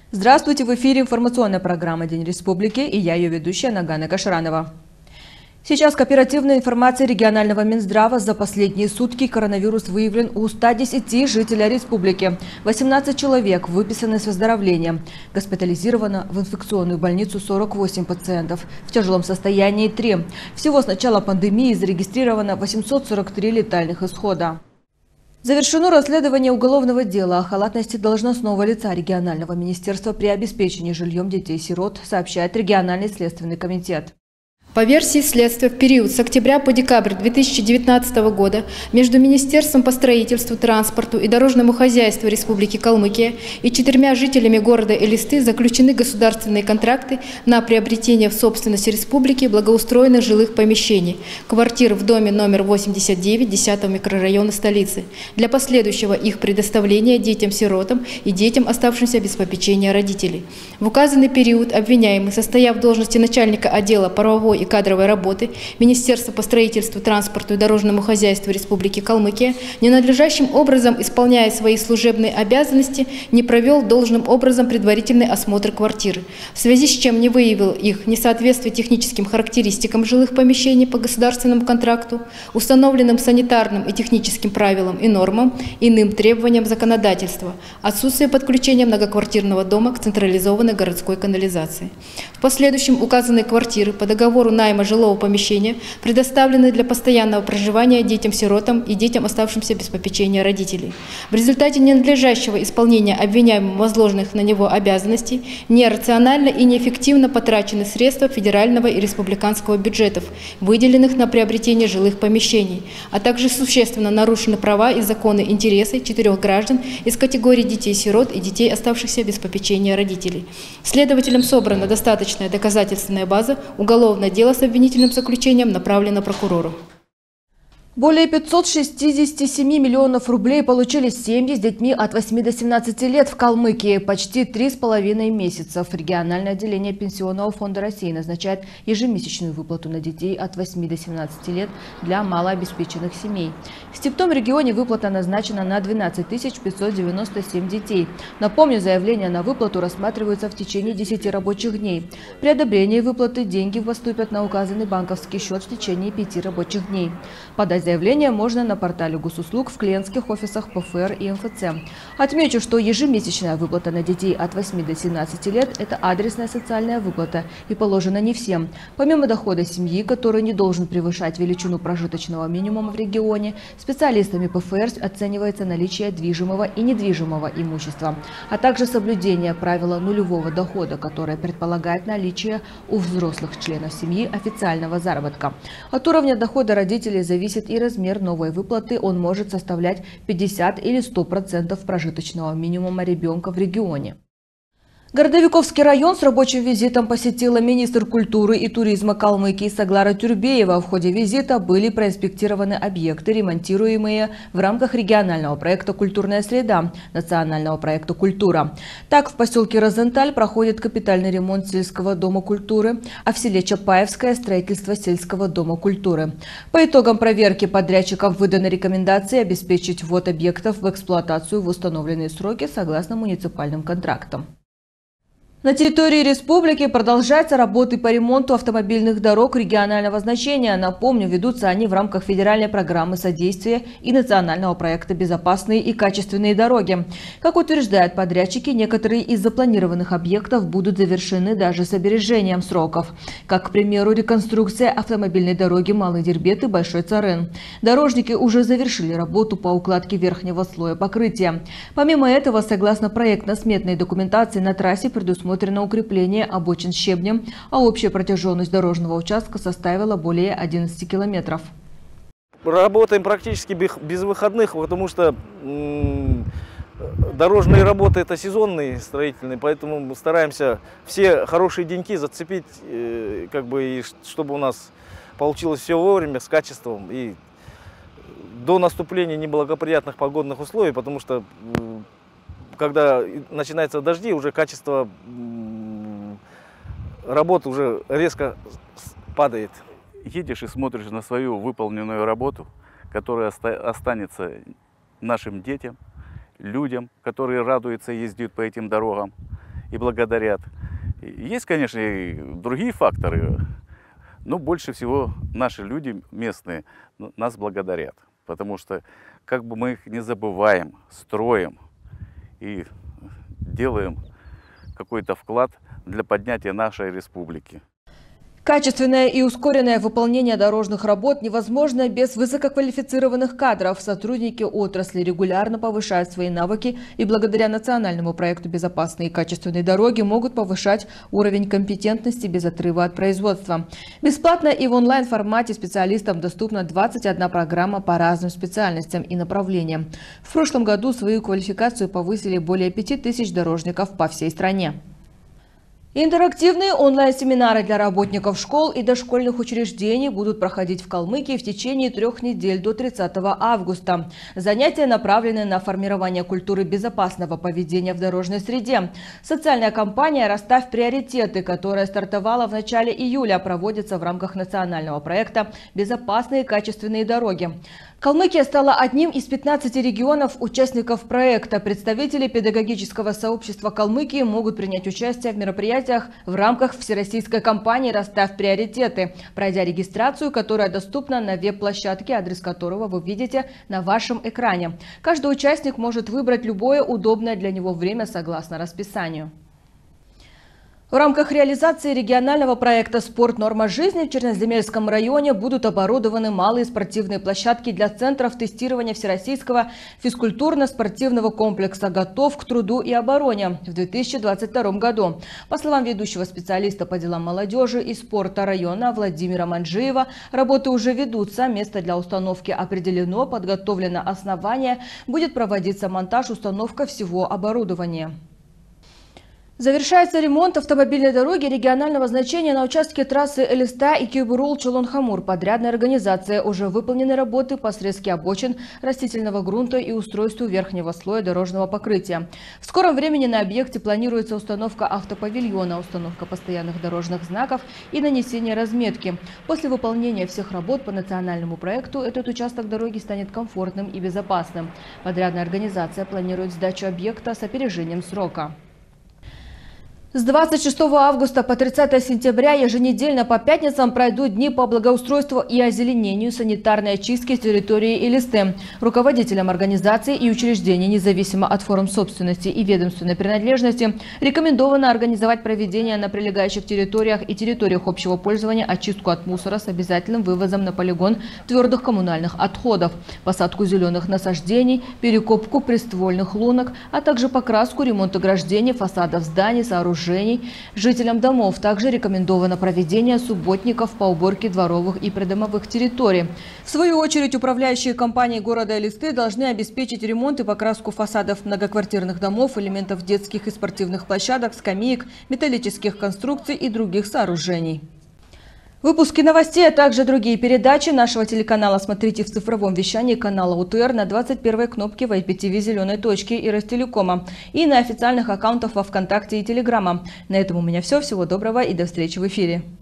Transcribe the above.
Здравствуйте, в эфире информационная программа «День Республики» и я ее ведущая Нагана Кашранова. Сейчас к оперативной информации регионального Минздрава. За последние сутки коронавирус выявлен у 110 жителей республики. 18 человек выписаны с выздоровлением. Госпитализировано в инфекционную больницу 48 пациентов. В тяжелом состоянии 3. Всего с начала пандемии зарегистрировано 843 летальных исхода. Завершено расследование уголовного дела о халатности должностного лица регионального министерства при обеспечении жильем детей-сирот, сообщает региональный следственный комитет. По версии следствия, в период с октября по декабрь 2019 года между Министерством по строительству, транспорту и дорожному хозяйству Республики Калмыкия и 4 жителями города Элисты заключены государственные контракты на приобретение в собственность республики благоустроенных жилых помещений, квартир в доме номер 89 10 микрорайона столицы, для последующего их предоставления детям-сиротам и детям, оставшимся без попечения родителей. В указанный период обвиняемый, состояв в должности начальника отдела правовой и кадровой работы Министерства по строительству, транспорту и дорожному хозяйству Республики Калмыкия, ненадлежащим образом исполняя свои служебные обязанности, не провел должным образом предварительный осмотр квартиры, в связи с чем не выявил их несоответствие техническим характеристикам жилых помещений по государственному контракту, установленным санитарным и техническим правилам и нормам, иным требованиям законодательства, отсутствие подключения многоквартирного дома к централизованной городской канализации. В последующем указанные квартиры по договору найма жилого помещения предоставлены для постоянного проживания детям-сиротам и детям, оставшимся без попечения родителей. В результате ненадлежащего исполнения обвиняемым возложенных на него обязанностей нерационально и неэффективно потрачены средства федерального и республиканского бюджетов, выделенных на приобретение жилых помещений, а также существенно нарушены права и законы интересы 4 граждан из категории детей-сирот и детей, оставшихся без попечения родителей. Следователям собрана достаточная доказательственная база. Уголовное дело с обвинительным заключением направлено прокурору. Более 567 миллионов рублей получили семьи с детьми от 8 до 17 лет в Калмыкии. Почти 3,5 месяца. Региональное отделение Пенсионного фонда России назначает ежемесячную выплату на детей от 8 до 17 лет для малообеспеченных семей. В Степном регионе выплата назначена на 12 597 детей. Напомню, заявления на выплату рассматриваются в течение 10 рабочих дней. При одобрении выплаты деньги поступят на указанный банковский счет в течение 5 рабочих дней. Подать заявление можно на портале госуслуг в клиентских офисах ПФР и МФЦ. Отмечу, что ежемесячная выплата на детей от 8 до 17 лет – это адресная социальная выплата и положена не всем. Помимо дохода семьи, который не должен превышать величину прожиточного минимума в регионе, специалистами ПФР оценивается наличие движимого и недвижимого имущества, а также соблюдение правила нулевого дохода, которое предполагает наличие у взрослых членов семьи официального заработка. От уровня дохода родителей зависит и размер новой выплаты, он может составлять 50 или 100% прожиточного минимума ребенка в регионе. Городовиковский район с рабочим визитом посетила министр культуры и туризма Калмыкии Саглара Тюрбеева. В ходе визита были проинспектированы объекты, ремонтируемые в рамках регионального проекта «Культурная среда» национального проекта «Культура». Так, в поселке Розенталь проходит капитальный ремонт сельского дома культуры, а в селе Чапаевское – строительство сельского дома культуры. По итогам проверки подрядчикам выданы рекомендации обеспечить ввод объектов в эксплуатацию в установленные сроки согласно муниципальным контрактам. На территории республики продолжаются работы по ремонту автомобильных дорог регионального значения. Напомню, ведутся они в рамках федеральной программы содействия и национального проекта «Безопасные и качественные дороги». Как утверждают подрядчики, некоторые из запланированных объектов будут завершены даже с опережением сроков. Как, к примеру, реконструкция автомобильной дороги Малый Дербет и Большой Царен. Дорожники уже завершили работу по укладке верхнего слоя покрытия. Помимо этого, согласно проектно-сметной документации, на трассе предусмотрено укрепление обочин щебнем, а общая протяженность дорожного участка составила более 11 километров. Работаем практически без выходных, потому что дорожные работы это сезонные, строительные, поэтому мы стараемся все хорошие деньки зацепить, и чтобы у нас получилось все вовремя, с качеством и до наступления неблагоприятных погодных условий, потому что когда начинаются дожди, уже качество работы уже резко падает. Едешь и смотришь на свою выполненную работу, которая останется нашим детям, людям, которые радуются и ездят по этим дорогам. и благодарят. Есть, конечно, и другие факторы, но больше всего наши люди местные нас благодарят. Потому что как бы мы их не забываем, строим и делаем какой-то вклад для поднятия нашей республики. Качественное и ускоренное выполнение дорожных работ невозможно без высококвалифицированных кадров. Сотрудники отрасли регулярно повышают свои навыки и благодаря национальному проекту «Безопасные и качественные дороги» могут повышать уровень компетентности без отрыва от производства. Бесплатно и в онлайн-формате специалистам доступна 21 программа по разным специальностям и направлениям. В прошлом году свою квалификацию повысили более 5000 дорожников по всей стране. Интерактивные онлайн-семинары для работников школ и дошкольных учреждений будут проходить в Калмыкии в течение 3 недель до 30 августа. Занятия направлены на формирование культуры безопасного поведения в дорожной среде. Социальная кампания «Расставь приоритеты», которая стартовала в начале июля, проводится в рамках национального проекта «Безопасные и качественные дороги». Калмыкия стала одним из 15 регионов участников проекта. Представители педагогического сообщества Калмыкии могут принять участие в мероприятиях в рамках всероссийской кампании «Расставь приоритеты», пройдя регистрацию, которая доступна на веб-площадке, адрес которого вы видите на вашем экране. Каждый участник может выбрать любое удобное для него время согласно расписанию. В рамках реализации регионального проекта «Спорт. Норма жизни» в Черноземельском районе будут оборудованы малые спортивные площадки для центров тестирования Всероссийского физкультурно-спортивного комплекса «Готов к труду и обороне» в 2022 году. По словам ведущего специалиста по делам молодежи и спорта района Владимира Манджиева, работы уже ведутся, место для установки определено, подготовлено основание, будет проводиться монтаж, установка всего оборудования. Завершается ремонт автомобильной дороги регионального значения на участке трассы Элиста и Кюбурул-Чолон-Хамур. Подрядная организация уже выполнены работы по срезке обочин, растительного грунта и устройству верхнего слоя дорожного покрытия. В скором времени на объекте планируется установка автопавильона, установка постоянных дорожных знаков и нанесение разметки. После выполнения всех работ по национальному проекту этот участок дороги станет комфортным и безопасным. Подрядная организация планирует сдачу объекта с опережением срока. С 26 августа по 30 сентября еженедельно по пятницам пройдут дни по благоустройству и озеленению, санитарной очистки территории Элисты. Руководителям организаций и учреждений, независимо от форм собственности и ведомственной принадлежности, рекомендовано организовать проведение на прилегающих территориях и территориях общего пользования очистку от мусора с обязательным вывозом на полигон твердых коммунальных отходов, посадку зеленых насаждений, перекопку приствольных лунок, а также покраску, ремонт ограждений, фасадов зданий, сооружений. Жителям домов также рекомендовано проведение субботников по уборке дворовых и придомовых территорий. В свою очередь, управляющие компании города Элисты должны обеспечить ремонт и покраску фасадов многоквартирных домов, элементов детских и спортивных площадок, скамеек, металлических конструкций и других сооружений. Выпуски новостей, а также другие передачи нашего телеканала смотрите в цифровом вещании канала УТР на 21-й кнопке в IPTV «Зеленой точки» и Ростелекома и на официальных аккаунтах во ВКонтакте и Телеграма. На этом у меня все. Всего доброго и до встречи в эфире.